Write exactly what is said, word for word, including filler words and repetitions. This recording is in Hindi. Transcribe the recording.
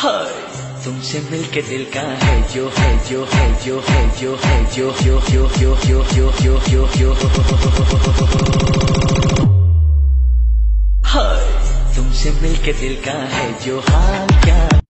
हाय तुमसे मिलके दिल का है जो है जो है जो है जो है जो जो जो जो जो जो जो जो जो हाय तुमसे मिलके दिल का है जो हाल क्या